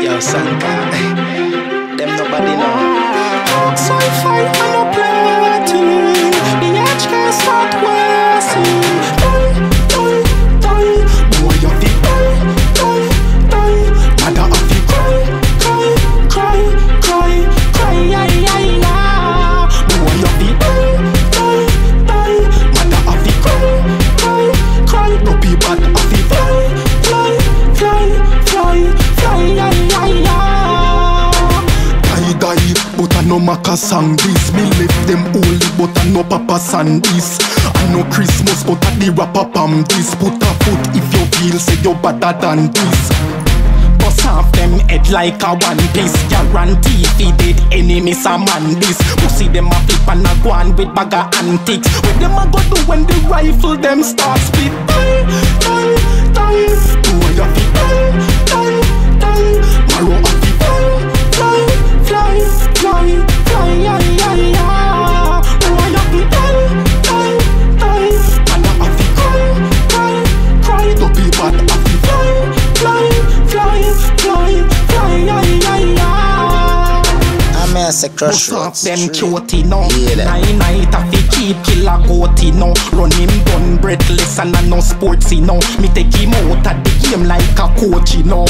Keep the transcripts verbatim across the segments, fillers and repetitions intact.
Yo, Santa, them nobody know. So if I am no plating, the edge can start wasting. Die, die, die, boy you fi die, die, die. Mother of fi cry, cry, cry, cry, cry, ay, ay, ay. Boy you fi die, die, die. Mother of fi cry, cry, cry. No be bad of fi fly, fly, fly, fly, fly, ay, ay, ay. Die, die, but I no Maka sang this. Me left them holy, but I no Papa sang this. I no Christmas, but I the rapper pam this. Put a foot if you feel say you better than this. Bust off them head like a one piece. Guarantee fi dead enemies a man this. Pussy them a flip and a go on with bag of antics. What them a go do when the rifle them start split? Die, die, die. Boy you fi die, die, die. Marrow a fi die, fly, fly, fly, fly, ay, ay, ay. Boy you fi die, die, die. Mother a fi cry, cry, cry. Don't be bad a fi fly, fly, fly, fly, fly, ay, ay, ay. I'm a say crush roots. Them cutie no. Yeah, Nine night a fi keep killer goatee no. Run him gun breathless and a no sportsy no. Me take him out at the game like a coachy no.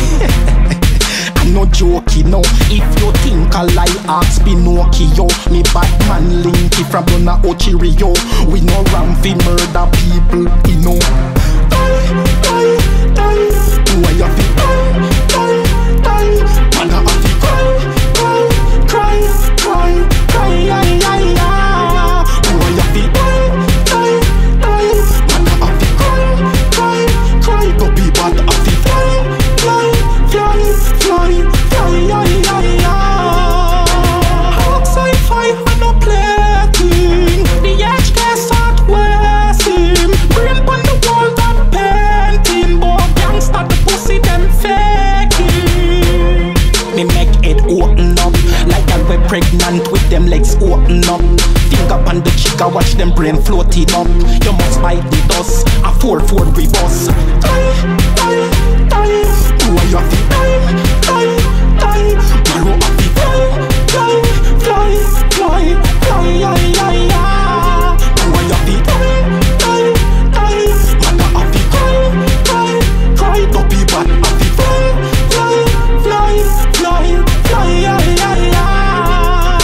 I no jokey no. If you think I lie, ask Pinocchio. Me bad man Linky from Donna Ochirio. We no ram fi murder people, you know. Die, die, die. Boy you fi die, die, die. Mother a fi cry, cry, cry, cry, cry, ay, ay, ay. Boy you fi die, die, die. Mother a fi cry, cry, cry. Don't be bad a fi fly, fly, fly, fly, fly, ay, ay, ay. Hawks I fight and no plating. The edge can start wasting. Brain on the wall that painting. Boy gangsta the pussy them faking. Me make it open up like I we pregnant with them legs open up. Finger on the cheek, I watch them brain floating up. You must bite the dust, a four four we bust. Die, die, die. Boy you fi die, die, die. Marrow a fi fly, fly, fly, fly, fly, ay, ay, ay. Boy you fi die, die, die. Mother a fi cry, cry, cry. Don't be bad a fi fly, fly, fly, fly, fly, ay, ay, ay.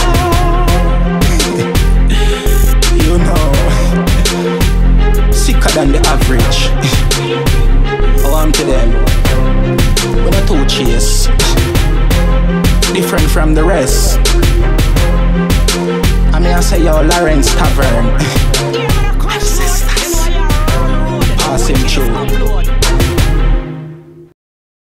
You know, sicker than the average. Oh, I'm to them. When I two chase, different from the rest. I mean I say yo Lawrence Tavern.